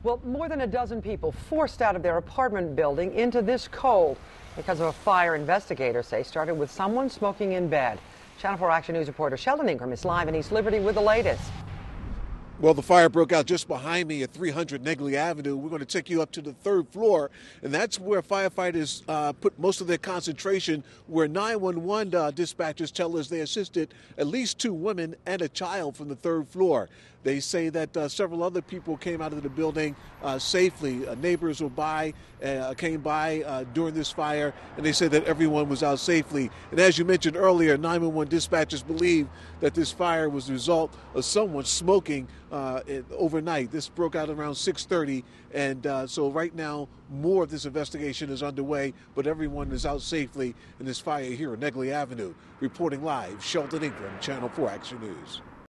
Well, more than a dozen people forced out of their apartment building into this cold because of a fire investigators say started with someone smoking in bed. Channel 4 Action News reporter Sheldon Ingram is live in East Liberty with the latest. Well, the fire broke out just behind me at 300 Negley Avenue. We're going to take you up to the third floor, and that's where firefighters put most of their concentration, where 911 dispatchers tell us they assisted at least 2 women and a child from the third floor. They say that several other people came out of the building safely. Neighbors came by during this fire, and they said that everyone was out safely. And as you mentioned earlier, 911 dispatchers believe that this fire was the result of someone smoking overnight. This broke out around 6:30, and so right now more of this investigation is underway, but everyone is out safely in this fire here on Negley Avenue. Reporting live, Sheldon Ingram, Channel 4 Action News.